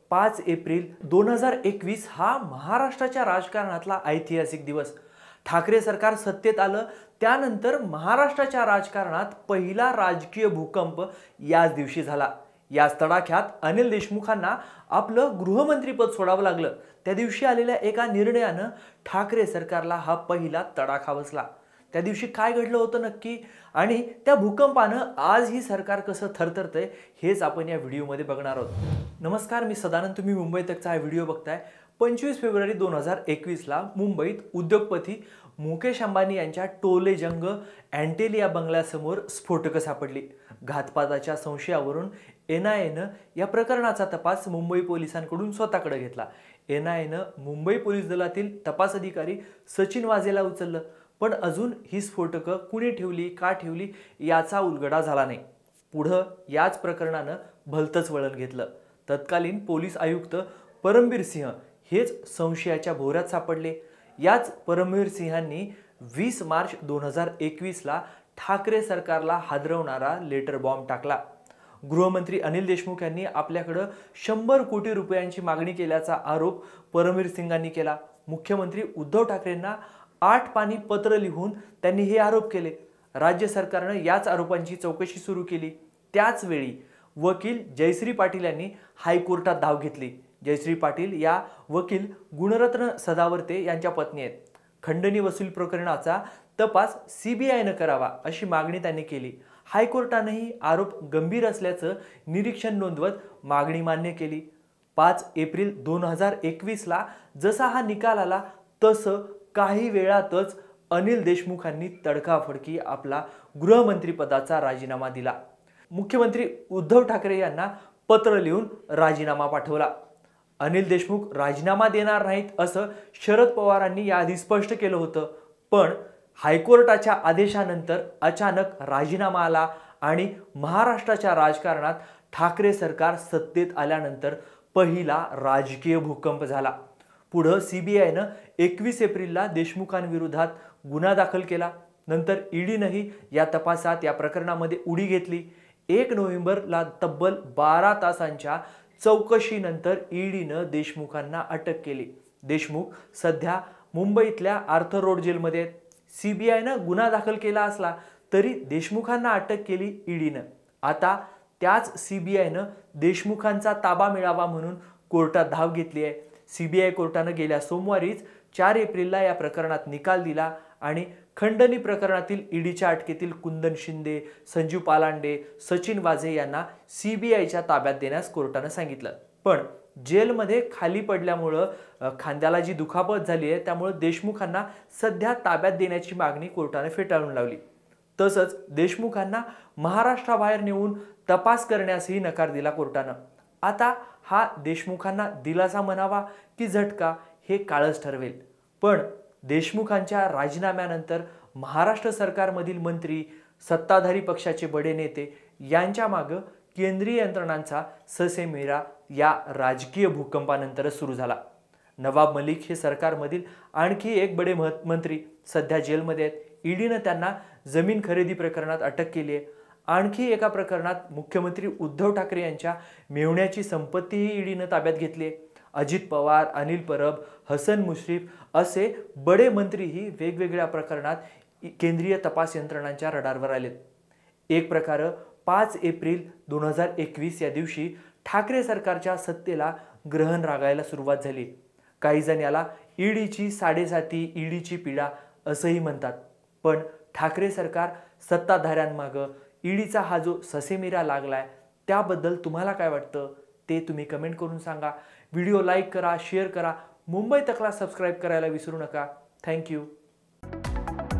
5 April 2021 हा महाराष्ट्राच्या राजकारणातला ऐतिहासिक दिवस। ठाकरे सरकार सत्तेत आलं त्यानंतर महाराष्ट्राच्या राजकारणात पहिला राजकीय भूकंप याच दिवशी झाला। याच तडाख्यात अनिल देशमुखांना आपलं गृहमंत्रीपद सोडावं लागलं। त्या दिवशी आलेल्या एका निर्णयानं ठाकरे सरकारला हा पहिला तडाखा बसला। त्या दिवशी काय घडलं होतं नक्की आणि त्या भूकंपानं आज ही सरकार कसं थरथरतंय हेच आपण या व्हिडिओमध्ये बघणार आहोत। नमस्कार, मी सदानंद, तुम्ही मुंबई तकचा हा व्हिडिओ बघताय। 25 फेब्रुवारी 2021 ला मुंबईत उद्योगपती मुकेश अंबानी यांच्या टोले जंग अँटेलिया बंगल्यासमोर स्फोटकं सापडली। घातपाताच्या संशयावरून NIAनं या प्रकरणाचा तपास मुंबई पोलिसांकडून स्वतःकडे घेतला। NIAनं मुंबई पोलीस दलातील तपास अधिकारी सचिन वाझेला उचललं, पण अजून ही स्फोटकं कुणी ठेवली, का ठेवली याचा उलगडा झाला नाही। पुढे याच प्रकरणानं भलतंच वळण घेतलं। तत्कालीन पोलीस आयुक्त परमबीर सिंह हेच संशयाच्या भोवऱ्यात सापडले। याच परमबीर सिंहांनी 20 मार्च 2021 ला ठाकरे सरकारला हादरवणारा लेटर बॉम्ब टाकला। गृहमंत्री अनिल देशमुख यांनी आपल्याकडे 100 कोटी रुपयांची मागणी केल्याचा आरोप परमबीर सिंगांनी केला। मुख्यमंत्री उद्धव ठाकरेंना 8 पानी पत्र लिहून त्यांनी हे आरोप केले। राज्य सरकारने याच आरोपांची चौकशी सुरू केली। त्याच वेळी वकील जयश्री पाटील यांनी हायकोर्टात धाव घेतली। जयश्री पाटील या वकील गुणरत्न सदावर्ते यांच्या पत्नी आहेत। खंडणी वसूल प्रकरणाचा तपास CBIनं करावा अशी मागणी त्यांनी केली। हायकोर्टानेही आरोप गंभीर असल्याचं निरीक्षण नोंदवत मागणी मान्य केली। 5 एप्रिल 2021 ला जसा हा निकाल आला तसं काही वेळातच अनिल देशमुखांनी तडकाफडकी आपला गृहमंत्रीपदाचा राजीनामा दिला। मुख्यमंत्री उद्धव ठाकरे यांना पत्र लिहून राजीनामा पाठवला। अनिल देशमुख राजीनामा देणार नाहीत असं शरद पवारांनी याआधी स्पष्ट केलं होतं, पण हायकोर्टाच्या आदेशानंतर अचानक राजीनामा आला आणि महाराष्ट्राच्या राजकारणात ठाकरे सरकार सत्तेत आल्यानंतर पहिला राजकीय भूकंप झाला। पुढे CBIनं 21 एप्रिलला देशमुखांविरोधात गुन्हा दाखल केला। नंतर EDनंही या तपासात या प्रकरणामध्ये उडी घेतली। 1 नोव्हेंबरला तब्बल 12 तासांच्या चौकशीनंतर EDनं देशमुखांना अटक केली। देशमुख सध्या मुंबईतल्या आर्थर रोड जेलमध्ये आहेत। CBIनं गुन्हा दाखल केला असला तरी देशमुखांना अटक केली EDनं। आता त्याच CBIनं देशमुखांचा ताबा मिळावा म्हणून कोर्टात धाव घेतली आहे। CBI कोर्टानं गेल्या सोमवारीच 4 एप्रिलला या प्रकरणात निकाल दिला आणि खंडणी प्रकरणातील EDच्या अटकेतील कुंदन शिंदे, संजीव पालांडे, सचिन वाझे यांना CBIच्या ताब्यात देण्यास कोर्टानं सांगितलं। पण जेलमध्ये खाली पडल्यामुळे खांद्याला जी दुखापत झाली आहे त्यामुळे देशमुखांना सध्या ताब्यात देण्याची मागणी कोर्टाने फेटाळून लावली। तसंच देशमुखांना महाराष्ट्राबाहेर नेऊन तपास करण्यासही नकार दिला कोर्टानं। आता हा देशमुखांना दिलासा म्हणावा की झटका हे काळच ठरवेल। पण देशमुखांच्या राजीनाम्यानंतर महाराष्ट्र सरकारमधील मंत्री, सत्ताधारी पक्षाचे बडे नेते यांच्या मागे केंद्रीय यंत्रणांचा ससेमिरा या राजकीय भूकंपानंतर सुरू झाला। नवाब मलिक हे सरकारमधील आणखी एक बडे मंत्री सध्या जेलमध्ये आहेत। EDनं त्यांना जमीन खरेदी प्रकरणात अटक केली आहे। आणखी एका प्रकरणात मुख्यमंत्री उद्धव ठाकरे यांच्या मेव्हण्याची संपत्तीही EDनं ताब्यात घेतली आहे। अजित पवार, अनिल परब, हसन मुश्रीफ असे बडे मंत्रीही वेगवेगळ्या प्रकरणात केंद्रीय तपास यंत्रणांच्या रडारवर आलेत। एक प्रकारे 5 एप्रिल 2021 या दिवशी ठाकरे सरकारच्या सत्तेला ग्रहण लागायला सुरुवात झाली। काही जण याला EDची 7.5 EDची पीडा असंही म्हणतात। पण ठाकरे सरकार सत्ताधाऱ्यांमागे EDचा हा जो ससेमिरा लागलाय त्याबद्दल तुम्हाला काय वाटतं ते तुम्ही कमेंट करून सांगा। व्हिडिओ लाईक करा, शेअर करा, मुंबई तकला सबस्क्राईब करायला विसरू नका। थँक्यू।